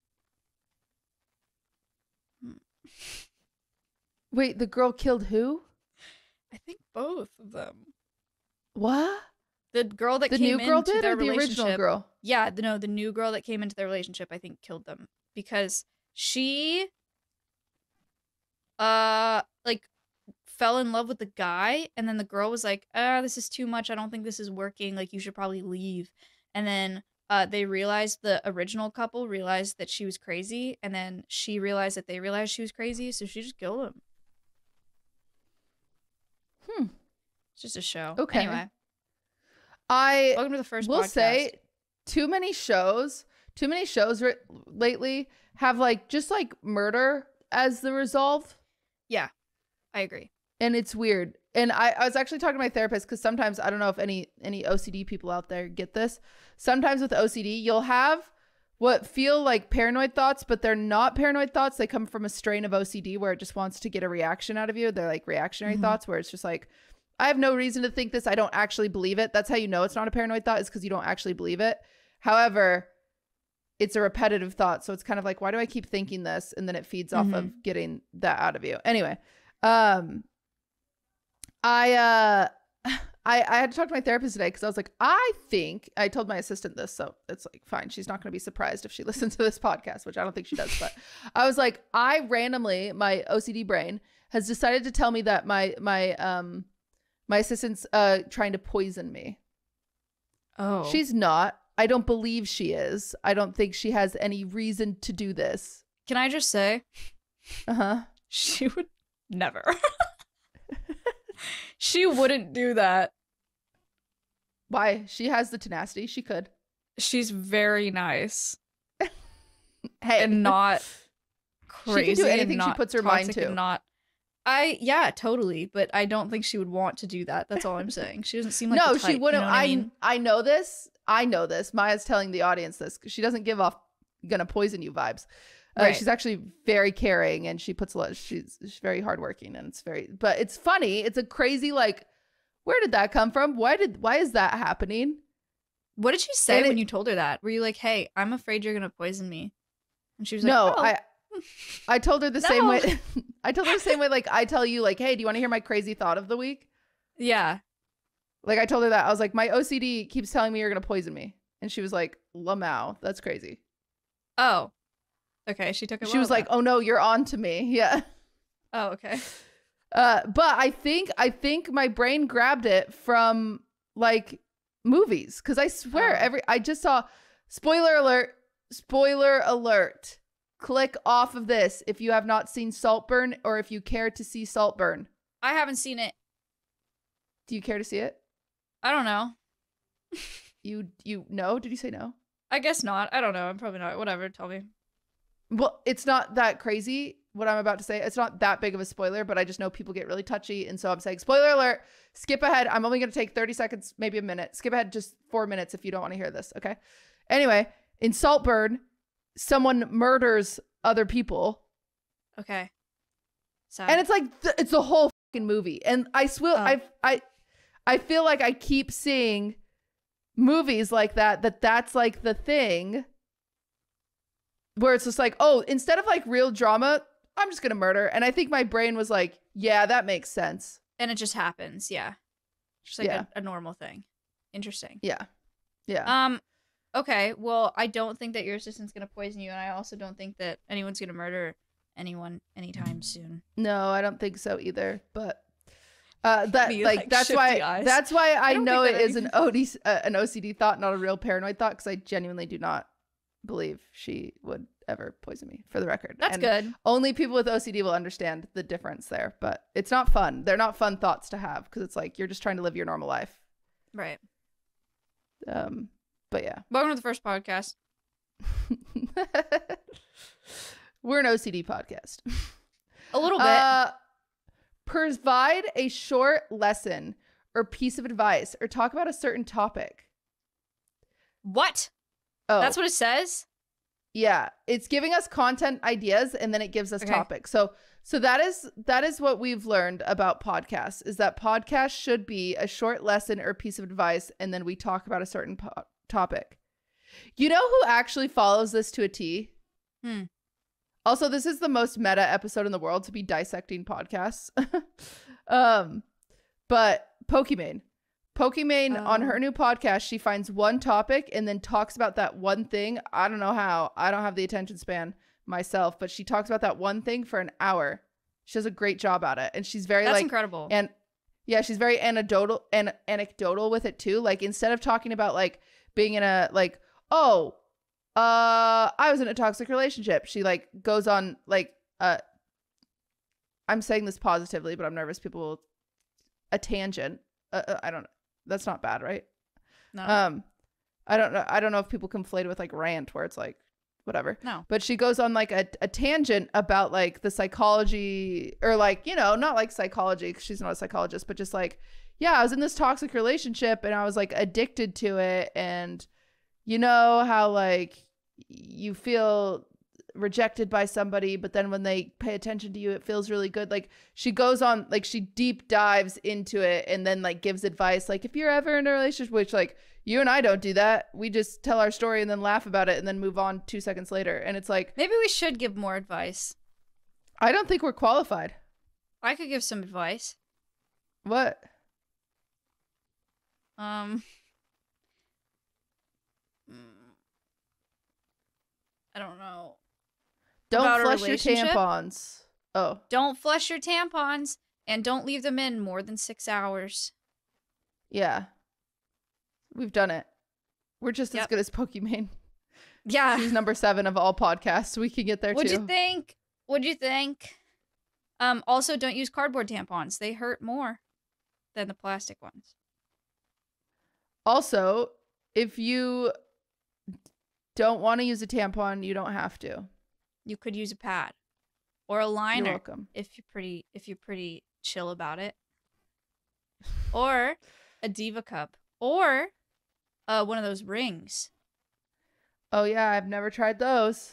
Wait, the girl killed who? I think both of them. What? The girl that The came new girl into did their or the relationship, original girl? Yeah, the, no, the new girl that came into their relationship, I think, killed them because she, uh, like, fell in love with the guy, and then the girl was like, "Ah, this is too much. I don't think this is working. Like, you should probably leave." And then, uh, they realized the original couple realized that she was crazy, and then she realized that they realized she was crazy, so she just killed him. Hmm. It's just a show. Okay. Anyway, I welcome to the first. will podcast. say too many shows, too many shows re- lately have like just like murder as the resolve. Yeah, I agree. And it's weird. And I, I was actually talking to my therapist because sometimes, I don't know if any any O C D people out there get this. Sometimes with O C D, you'll have what feel like paranoid thoughts, but they're not paranoid thoughts. They come from a strain of O C D where it just wants to get a reaction out of you. They're like reactionary Mhm. thoughts where it's just like, I have no reason to think this. I don't actually believe it. That's how you know it's not a paranoid thought, is because you don't actually believe it. However, it's a repetitive thought. So it's kind of like, why do I keep thinking this? And then it feeds off Mhm. of getting that out of you. Anyway, um, I, uh, I, I had to talk to my therapist today because I was like, I think I told my assistant this, so it's like fine. She's not going to be surprised if she listens to this podcast, which I don't think she does. But I was like, I randomly, my O C D brain has decided to tell me that my my um my assistant's uh trying to poison me. Oh, She's not. I don't believe she is. I don't think she has any reason to do this. Can I just say, Uh huh. she would never. She wouldn't do that. Why? She has the tenacity. She could. She's very nice Hey, and not crazy. she can do anything and she not puts her mind toxic and to. Not. I yeah, totally. But I don't think she would want to do that. That's all I'm saying. She doesn't seem like no, the type, she wouldn't. You know what I I mean? I know this. I know this. Maya's telling the audience this. She doesn't give off gonna poison you vibes. Uh, Right. She's actually very caring, and she puts a lot. She's, she's very hardworking, and it's very. But it's funny. It's a crazy like. Where did that come from? Why did? Why is that happening? What did she say And when it- you told her that? Were you like, "Hey, I'm afraid you're gonna poison me," and she was like, No, "Oh." I. I told her the same No. way. I told her the same way. Like I tell you, like, hey, do you want to hear my crazy thought of the week? Yeah. Like I told her that. I was like, my O C D keeps telling me you're gonna poison me, and she was like, Lamau, that's crazy. Oh. Okay. She took it. She was well like, oh no, you're on to me. Yeah. then. "Oh, okay." Uh, but I think I think my brain grabbed it from like movies, because I swear Oh. every I just saw spoiler alert, spoiler alert. click off of this if you have not seen Saltburn or if you care to see Saltburn. I haven't seen it. Do you care to see it? I don't know. You you no? Did you say no? I guess not. I don't know. I'm probably not. Whatever. Tell me. Well, it's not that crazy what I'm about to say. It's not that big of a spoiler, but I just know people get really touchy. And so I'm saying, spoiler alert, skip ahead. I'm only going to take thirty seconds, maybe a minute. Skip ahead just four minutes if you don't want to hear this. Okay. Anyway, in Saltburn, someone murders other people. Okay. So. And it's like, th- it's a whole fucking movie. And I swear, Oh. I I, I feel like I keep seeing movies like that, that that's like the thing where it's just like, oh, instead of like real drama, I'm just going to murder. And I think my brain was like, yeah, that makes sense. And it just happens. Yeah. Just like Yeah. a, a normal thing. Interesting. Yeah. Yeah. Um, okay. Well, I don't think that your assistant's going to poison you. And I also don't think that anyone's going to murder anyone anytime soon. No, I don't think so either. But uh, that Me, like, like, that's shifty why eyes. that's why I, I don't know think it that is an O D, uh, an O C D thought, not a real paranoid thought, because I genuinely do not believe she would ever poison me, for the record. That's And good. only people with O C D will understand the difference there, but it's not fun. They're not fun thoughts to have, because it's like you're just trying to live your normal life. Right. Um, but yeah. Welcome to the first podcast. We're an O C D podcast. A little bit. Uh, provide a short lesson or piece of advice or talk about a certain topic. What? Oh, That's what it says? yeah. It's giving us content ideas and then it gives us Okay. topics. So so that is that is what we've learned about podcasts, is that podcasts should be a short lesson or piece of advice and then we talk about a certain po- topic. You know who actually follows this to a T? Hmm. Also, this is the most meta episode in the world to be dissecting podcasts. um, but Pokimane. Pokimane, on her Oh. new podcast, she finds one topic and then talks about that one thing. I don't know how. I don't have the attention span myself, but she talks about that one thing for an hour. She does a great job at it. And she's very That's like, incredible. and yeah, she's very anecdotal and anecdotal with it too. Like, instead of talking about like being in a like, oh, uh, I was in a toxic relationship, she like goes on like, uh, I'm saying this positively, but I'm nervous people will, a tangent. Uh, uh, I don't know. That's not bad, right? no. Um, I don't know. I don't know if people conflate it with like rant, where it's like whatever. no. But she goes on like a, a tangent about like the psychology, or like, you know, not like psychology, 'cause she's not a psychologist, but just like, yeah, I was in this toxic relationship and I was like addicted to it. And you know how like you feel rejected by somebody, but then when they pay attention to you, it feels really good. Like, she goes on, like, she deep dives into it and then like gives advice. Like, if you're ever in a relationship, which like you and I don't do that, we just tell our story and then laugh about it and then move on two seconds later. And it's like, Maybe we should give more advice. I don't think we're qualified. I could give some advice. What? Um. mm, I don't know. Don't About a flush your relationship? tampons. Oh, Don't flush your tampons and don't leave them in more than six hours. yeah. We've done it. We're just as Yep. good as Pokimane. Yeah. She's number seven of all podcasts. We can get there What'd too. you think? What'd you think? Um. Also, don't use cardboard tampons. They hurt more than the plastic ones. Also, if you don't want to use a tampon, you don't have to. You could use a pad or a You're liner welcome. if you're pretty if you're pretty chill about it, or a diva cup, or uh one of those rings. Oh yeah, I've never tried those.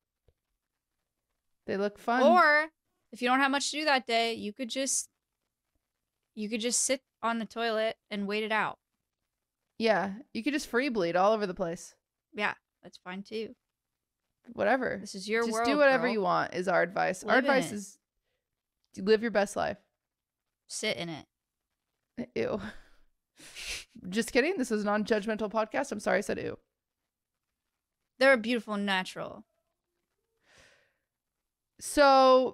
They look fun. Or if you don't have much to do that day, you could just you could just sit on the toilet and wait it out. yeah, you could just free bleed all over the place. Yeah, that's fine too. Whatever. This is your just world. do whatever girl. you want is our advice. our Live in advice it. is live your best life. Sit in it. Ew. Just kidding. This is a non-judgmental podcast. I'm sorry I said ew. They're beautiful and natural. So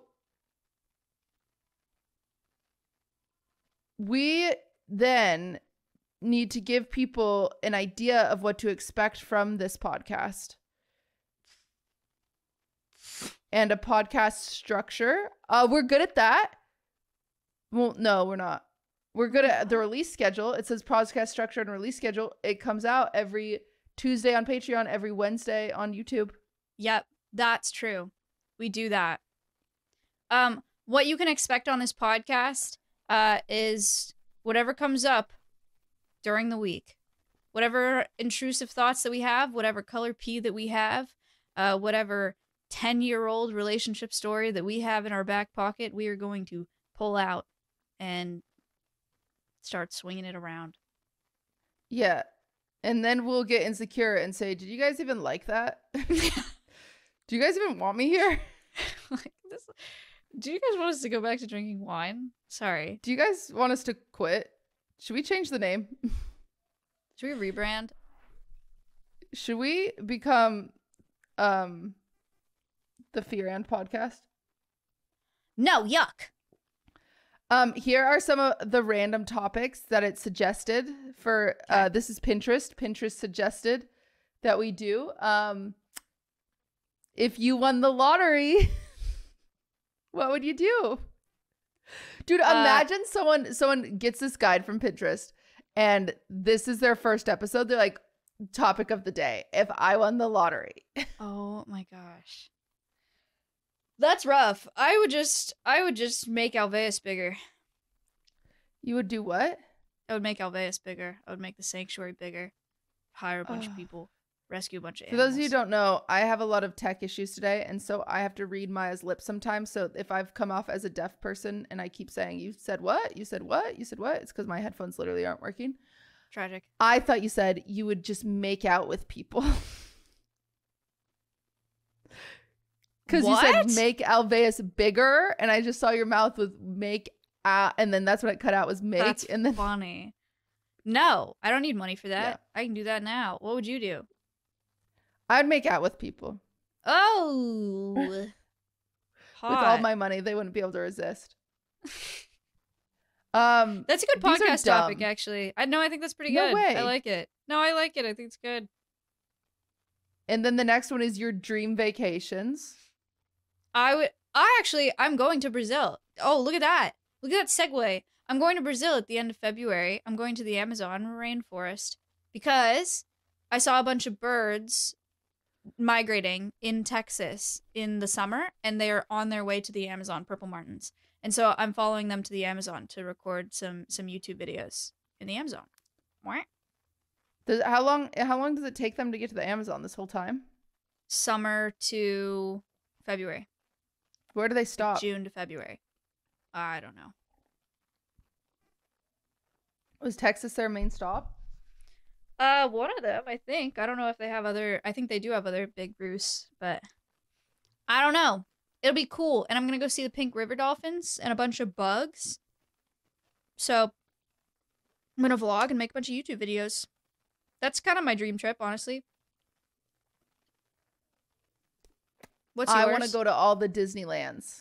we then need to give people an idea of what to expect from this podcast. and a podcast structure. Uh, we're good at that. Well, no, we're not. We're good at the release schedule. It says podcast structure and release schedule. It comes out every Tuesday on Patreon, every Wednesday on YouTube. Yep, that's true. We do that. Um, what you can expect on this podcast uh, is whatever comes up during the week. Whatever intrusive thoughts that we have, whatever color pee that we have, uh, whatever ten-year-old relationship story that we have in our back pocket, we are going to pull out and start swinging it around. Yeah. And then we'll get insecure and say, did you guys even like that? Do you guys even want me here? Like this, do you guys want us to go back to drinking wine? Sorry. Do you guys want us to quit? Should we change the name? Should we rebrand? Should we become um the Fear and podcast? No, yuck. Um, here are some of the random topics that it suggested for, uh, this is Pinterest. Pinterest suggested that we do. Um, if you won the lottery, what would you do? Dude, Uh, imagine someone, someone gets this guide from Pinterest and this is their first episode. They're like, topic of the day, if I won the lottery. Oh my gosh. That's rough. I would just I would just make Alveus bigger. You would do what? I would make Alveus bigger. I would make the sanctuary bigger. Hire a bunch of Ugh. people. Rescue a bunch of For animals. those of you who don't know, I have a lot of tech issues today, and so I have to read Maya's lips sometimes. So if I've come off as a deaf person and I keep saying, you said what? You said what? You said what? It's because my headphones literally aren't working. Tragic. I thought you said you would just make out with people. Because you said What? make Alveus bigger, and I just saw your mouth with make out, and then that's when it cut out was make. That's and then funny. No, I don't need money for that. Yeah. I can do that now. What would you do? I'd make out with people. Oh. With all Hot. my money, they wouldn't be able to resist. Um, That's a good These are podcast topic, dumb. actually. I know. I think that's pretty No good. way. I like it. No, I like it. I think it's good. and then the next one is your dream vacations. I would. I actually. I'm going to Brazil. Oh, look at that. Look at that segue. I'm going to Brazil at the end of February. I'm going to the Amazon rainforest because I saw a bunch of birds migrating in Texas in the summer, and they are on their way to the Amazon, purple martins. And so I'm following them to the Amazon to record some some YouTube videos in the Amazon. What? Does, how long? How long does it take them to get to the Amazon this whole time? Summer to February. Where do they stop? June to February. I don't know. Was Texas their main stop? Uh, one of them, I think. I don't know if they have other. I think they do have other big roosts, but I don't know. It'll be cool, and I'm gonna go see the pink river dolphins and a bunch of bugs. So I'm gonna vlog and make a bunch of YouTube videos. That's kind of my dream trip, honestly. What's yours? I want to go to all the Disneylands.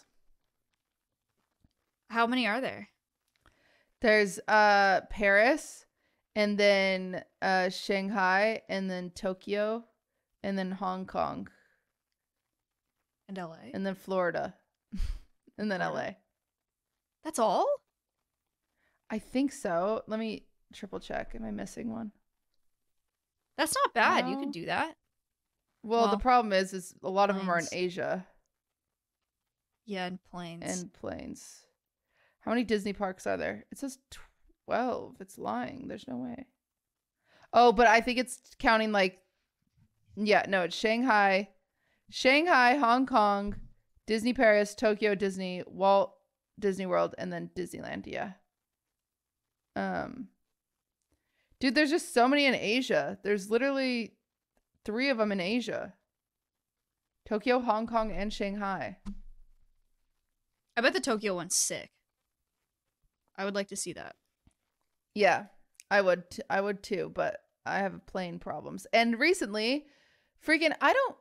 How many are there? There's uh Paris, and then uh Shanghai, and then Tokyo, and then Hong Kong, And L A. and then Florida, and then L A. That's all? I think so. Let me triple check. Am I missing one? That's not bad. You No. could do that. Well, the Well, problem is, is a lot of them are in planes. Asia Yeah, and planes. and planes. How many Disney parks are there? It says twelve. It's lying. There's no way. Oh, but I think it's counting like, yeah, no, it's Shanghai, Shanghai, Hong Kong, Disney Paris, Tokyo Disney, Walt Disney World, and then Disneyland. Yeah. Um, dude, there's just so many in Asia. There's literally three of them in Asia. Tokyo, Hong Kong, and Shanghai. I bet the Tokyo one's sick. I would like to see that. Yeah, I would. T- I would too, but I have plane problems. And recently, freaking, I don't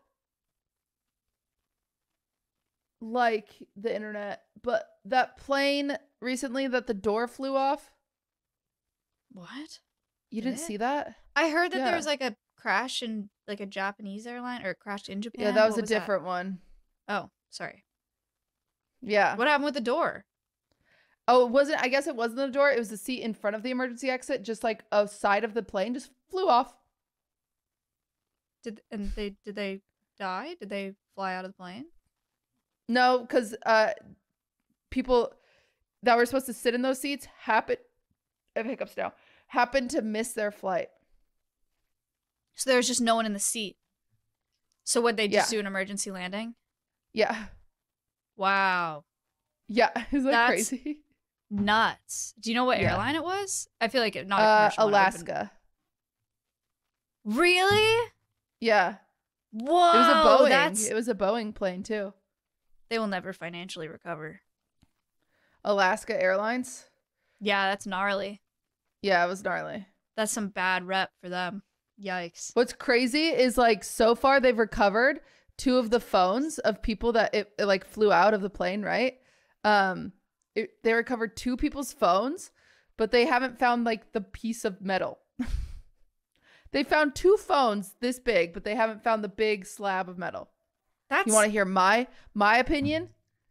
like the internet, but that plane recently that the door flew off. What? You Did didn't it? see that? I heard that Yeah. there was like a crash in like a Japanese airline or it crashed in Japan. Yeah, that was What a different one. Oh, Sorry. Yeah. What happened with the door? Oh, it wasn't. I guess it wasn't the door. It was the seat in front of the emergency exit, just like a side of the plane, just flew off. Did and they did they die? Did they fly out of the plane? No, because uh, people that were supposed to sit in those seats happened. I have hiccups now. Happened to miss their flight. So there was just no one in the seat. So would they just Yeah. do an emergency landing? Yeah. Wow. Yeah. Is that That's crazy? Nuts. Do you know what Yeah. airline it was? I feel like it not a Uh, commercial one, it would've Alaska. been- Really? Yeah. Whoa. It was a Boeing. That's... It was a Boeing plane too. They will never financially recover. Alaska Airlines. Yeah, that's gnarly. Yeah, it was gnarly. That's some bad rep for them. Yikes. What's crazy is like so far they've recovered two of the phones of people that it, it like flew out of the plane, right? Um, it, they recovered two people's phones, but they haven't found like the piece of metal. They found two phones this big, but they haven't found the big slab of metal. That's You want to hear my my opinion?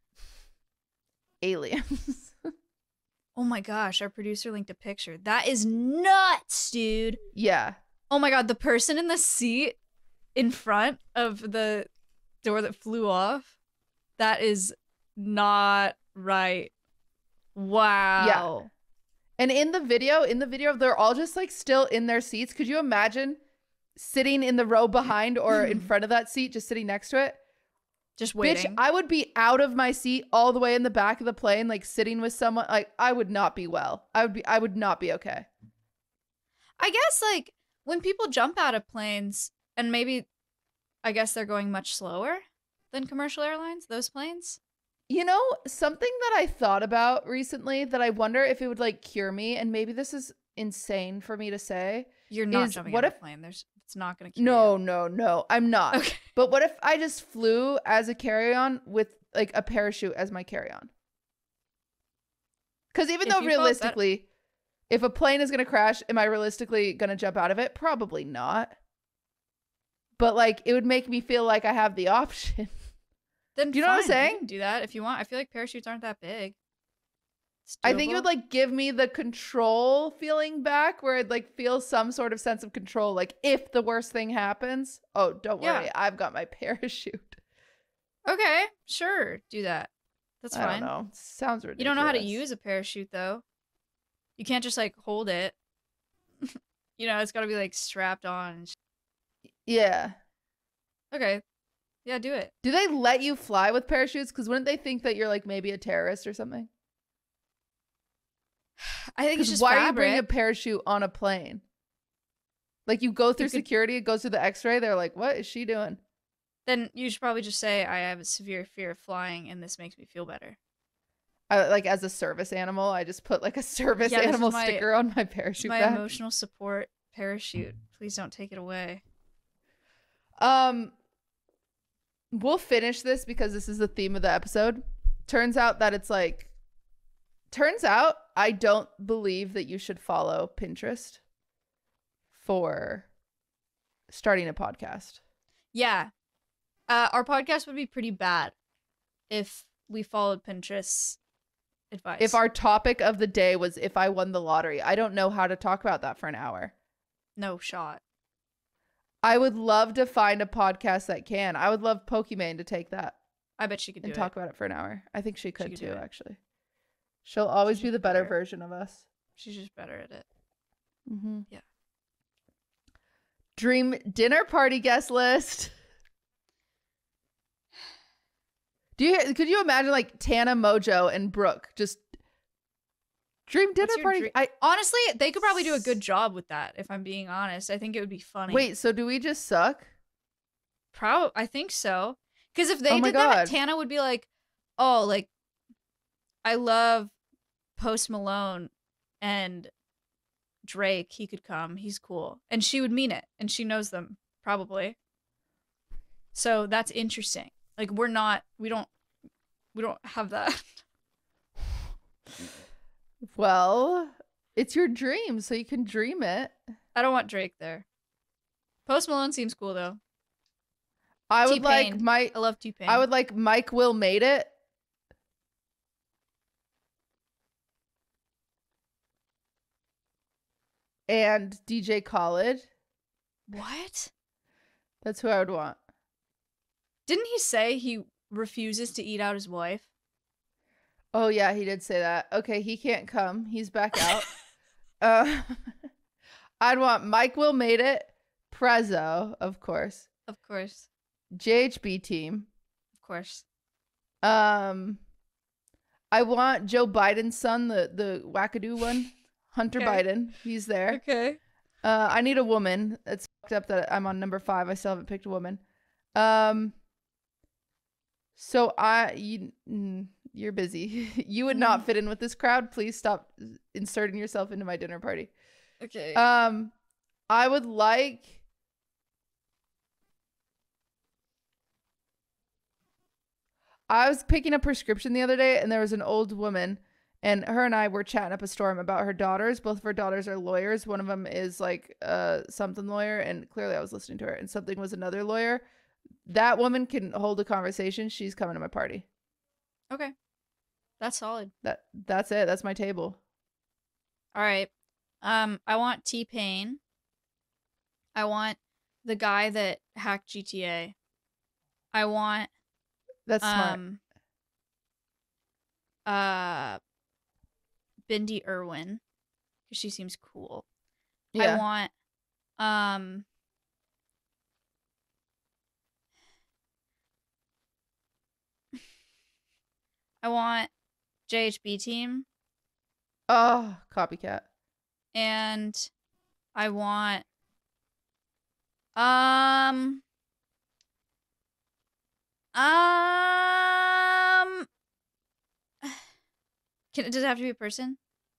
Aliens. Oh my gosh, our producer linked a picture. That is nuts, dude. Yeah. Oh my god, the person in the seat in front of the door that flew off, that is not right. Wow. Yeah. And in the video, in the video, they're all just like still in their seats. Could you imagine sitting in the row behind or in front of that seat, just sitting next to it? Just waiting. Bitch, I would be out of my seat all the way in the back of the plane, like sitting with someone. Like I would not be well. I would be. I would not be okay. I guess like when people jump out of planes and maybe I guess they're going much slower than commercial airlines, those planes. You know, something that I thought about recently that I wonder if it would like cure me, and maybe this is insane for me to say. You're not Is jumping what out of if- a plane. There's it's not going to cure No, you. no, no. I'm not. Okay. But what if I just flew as a carry-on with like a parachute as my carry-on? Because even If though you felt realistically, if a plane is going to crash, am I realistically going to jump out of it? Probably not. But like, it would make me feel like I have the option. Then Do you know what I'm fine, saying? You can do that if you want. I feel like parachutes aren't that big. It's I think it doable. would like give me the control feeling back where I'd like feel some sort of sense of control. Like if the worst thing happens, oh, don't Yeah. worry. I've got my parachute. Okay, sure, do that. That's I fine. don't know. Sounds ridiculous. You don't know how to use a parachute though. You can't just like hold it. You know, it's got to be like strapped on. and sh- Yeah. Okay. Yeah, do it. Do they let you fly with parachutes? Because wouldn't they think that you're like maybe a terrorist or something? I think it's Because just why fabric. are you bringing a parachute on a plane? Like you go through could- security, it goes through the X-ray. They're like, "What is she doing?" Then you should probably just say, I have a severe fear of flying and this makes me feel better. I, like as a service animal, I just put like a service Yeah, this is animal my- sticker on my It's parachute my bag. emotional support parachute. Please don't take it away. Um, we'll finish this because this is the theme of the episode. Turns out that it's like, turns out I don't believe that you should follow Pinterest for starting a podcast. Yeah. Uh, our podcast would be pretty bad if we followed Pinterest's advice. If our topic of the day was if I won the lottery, I don't know how to talk about that for an hour. No shot. I would love to find a podcast that can. I would love Pokimane to take that I bet she could do and it. talk about it for an hour. I think she could, could do too, it. actually. She'll always She's be the just better better. version of us. She's just better at it. Mm-hmm. Yeah. Dream dinner party guest list. Do you could you imagine like Tana, Mojo, and Brooke just dream dinner What's your party? dream- I Honestly, they could probably do a good job with that, if I'm being honest. I think it would be funny. wait. So do we just suck? Pro- I think so. Because if they Oh my did that, God. Tana would be like, oh, like, I love Post Malone and Drake. He could come. He's cool. And she would mean it. And she knows them, probably. So that's interesting. Like, we're not, we don't, we don't have that. Well, it's your dream, so you can dream it. I don't want Drake there. Post Malone seems cool, though. I would like T-Pain. Mike. I love T-Pain. I would like Mike Will Made It. And D J Khaled. What? That's who I would want. Didn't he say he refuses to eat out his wife? Oh yeah, he did say that. Okay, he can't come. He's back out. uh, I'd want Mike Will Made It, Prezzo, of course, Of course. J H B Team. Of course. Um, I want Joe Biden's son, the the wackadoo one, Hunter Okay. Biden. He's there. Okay. Uh, I need a woman. It's fucked up that I'm on number five. I still haven't picked a woman. Um, so I, you, mm, you're busy. You would not fit in with this crowd. Please stop inserting yourself into my dinner party. Okay. Um, I would like. I was picking a prescription the other day, and there was an old woman, and her and I were chatting up a storm about her daughters. Both of her daughters are lawyers. One of them is like uh something lawyer, and clearly I was listening to her, and something was another lawyer. That woman can hold a conversation. She's coming to my party. Okay. That's solid. That that's it. That's my table. All right. Um, I want T-Pain. I want the guy that hacked G T A. I want That's smart. um uh Bindi Irwin because she seems cool. Yeah. I want um I want J H B Team Oh, copycat. and I want um um Can does it have to be a person?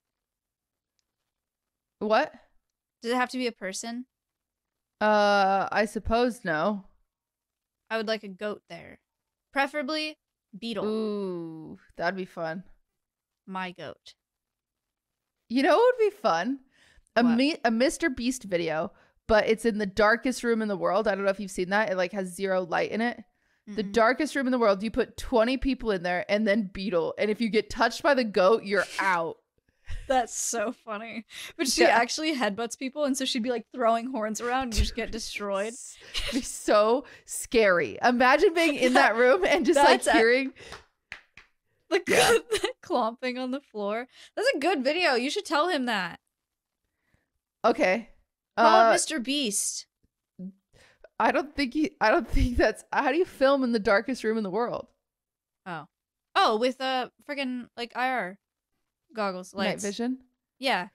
What? Does it have to be a person? Uh, I suppose no. I would like a goat there. Preferably beetle. Ooh, that'd be fun. My goat. You know what would be fun? A What? me- a Mister Beast video, but it's in the darkest room in the world. I don't know if you've seen that. It like has zero light in it. The Mm-mm. darkest room in the world. You put twenty people in there and then beetle. And if you get touched by the goat, you're out. That's so funny. But she Yeah. actually headbutts people, and so she'd be like throwing horns around and you just get destroyed. It'd be so scary. Imagine being in that room and just like That's a- hearing. The, Yeah. the clomping on the floor. That's a good video. You should tell him that. Okay. Call Uh, it Mister Beast. I don't think you. I don't think that's. How do you film in the darkest room in the world? Oh. Oh, with a uh, friggin' like I R goggles. Night Lights. vision. Yeah.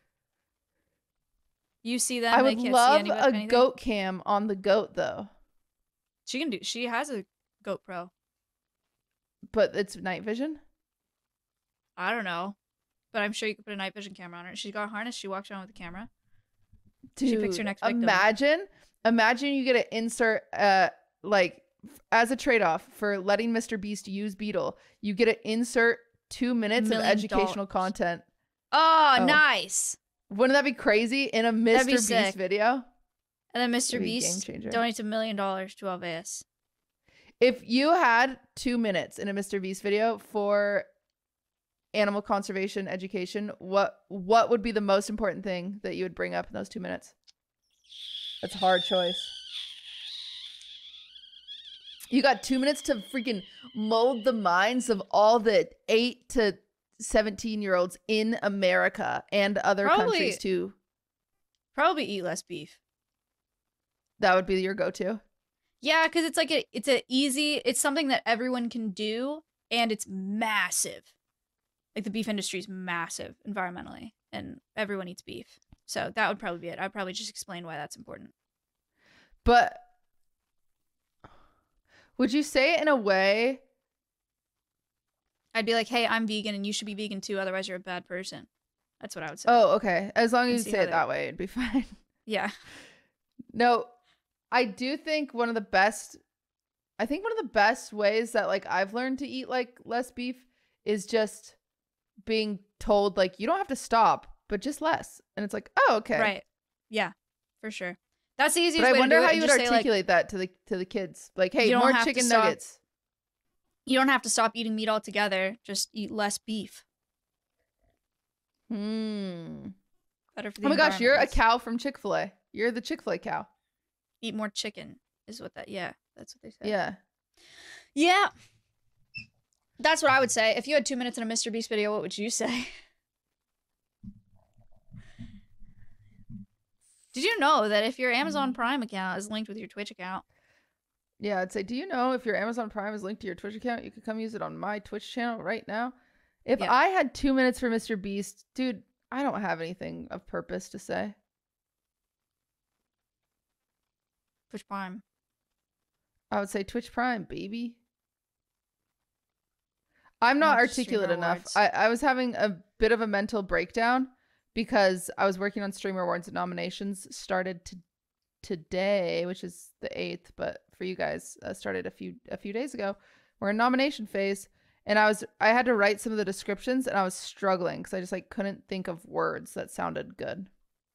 You see them, I they would can't see love any, a anything. goat cam on the goat though, She can do she has a Goat Pro. but it's night vision. I don't know. But I'm sure you could put a night vision camera on her. She's got a harness, she walks around with a camera. Dude, She picks her next victim. imagine, imagine you get to insert, uh, like f- as a trade-off for letting Mister Beast use Beetle, you get to insert two minutes of Million educational dollars. content. Oh, Oh. nice. Wouldn't that be crazy in a Mister be Beast sick. video? And then Mister It'd be a Beast game changer. donates a million dollars to Alveus. If you had two minutes in a Mister Beast video for animal conservation education, what what would be the most important thing that you would bring up in those two minutes? That's a hard choice. You got two minutes to freaking mold the minds of all the eight to seventeen year olds in America and other Probably- countries too. Probably eat less beef. That would be your go-to. Yeah, because it's like a, it's a easy, it's something that everyone can do, and it's massive. Like the beef industry is massive environmentally, and everyone eats beef. So that would probably be it. I'd probably just explain why that's important. But would you say it in a way? I'd be like, hey, I'm vegan, and you should be vegan too, otherwise you're a bad person. That's what I would say. Oh, okay. As long And as you see say how it they- that way, it'd be fine. Yeah. No, I do think one of the best, I think one of the best ways that like I've learned to eat like less beef is just being told like you don't have to stop, but just less. And it's like, oh, okay. Right. Yeah, for sure. That's the easiest But I way wonder to do how it. you would Just say, like, articulate that to the to the kids. Like, hey, You don't more have to chicken stop. nuggets. you don't have to stop eating meat altogether. Just eat less beef. Hmm. Better for the Oh my gosh, you're a environment. cow from Chick-fil-A. You're the Chick-fil-A cow. Eat more chicken is what that. Yeah, that's what they say. Yeah. Yeah. That's what I would say. If you had two minutes in a Mister Beast video, what would you say? Did you know that if your Amazon Prime account is linked with your Twitch account, Yeah, I'd say, do you know if your Amazon Prime is linked to your Twitch account, you could come use it on my Twitch channel right now? If Yeah. I had two minutes for Mister Beast, dude, I don't have anything of purpose to say. Twitch Prime? I would say Twitch Prime, baby. I'm not Watch articulate Streamer enough. Awards. I, I was having a bit of a mental breakdown because I was working on Streamer Awards nominations. Started to today, which is the eighth, but for you guys, uh, started a few a few days ago. We're in nomination phase, and I was I had to write some of the descriptions, and I was struggling because I just like couldn't think of words that sounded good.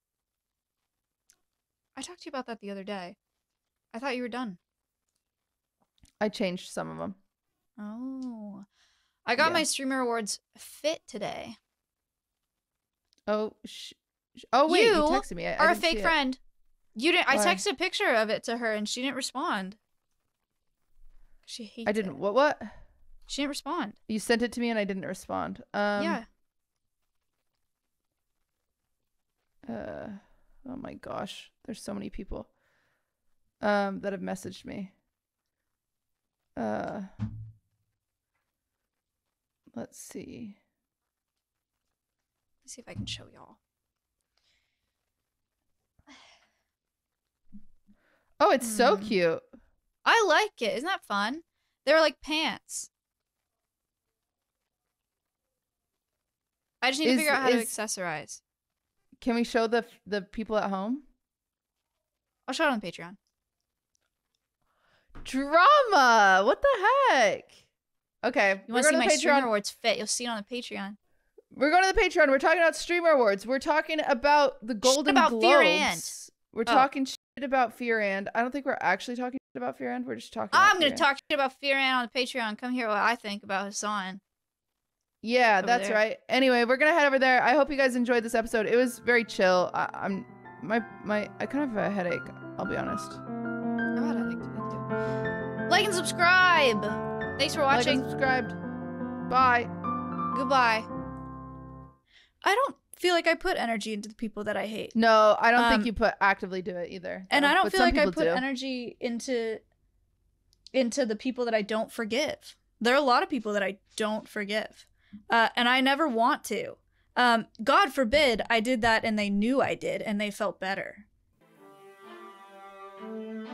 I talked to you about that the other day. I thought you were done. I changed some of them. Oh. I got Yeah. my Streamer Awards fit today. Oh, sh- sh- oh wait, you, You texted me. I, I Or a didn't see fake it. friend. You didn't. I Why? texted a picture of it to her and she didn't respond. She hates I didn't. it. What? What? She didn't respond. You sent it to me and I didn't respond. Um, yeah. Uh, oh my gosh, there's so many people um that have messaged me. Uh, let's see. Let's see if I can show y'all. Oh, it's so Hmm. cute. I like it. Isn't that fun? They were like pants. I just need Is- to figure out how to is- accessorize. Can we show the the people at home? I'll show it on Patreon. Drama. What the heck? Okay, You we're want to see going my to the Streamer Patreon. Awards fit? You'll see it on the Patreon. We're going to the Patreon. We're talking about Streamer Awards. We're talking about the Golden about Globes. Fear and. We're Oh. talking shit about Fear and. I don't think we're actually talking shit about Fear and. We're just talking. I'm about gonna Fear talk shit about Fear Ann on the Patreon. Come hear what I think about Hassan. Yeah, over that's there. right. Anyway, we're gonna head over there. I hope you guys enjoyed this episode. It was very chill. I, I'm my my I kind of have a headache. I'll be honest. I've had a headache today, too. Like and subscribe. Thanks for Like watching. and subscribed. Bye. Goodbye. I don't feel like I put energy into the people that I hate. No, I don't Um, think you put actively do it either. And though, I don't but feel some like I people put do. energy into into the people that I don't forgive. There are a lot of people that I don't forgive. Uh, and I never want to. Um, God forbid I did that and they knew I did and they felt better.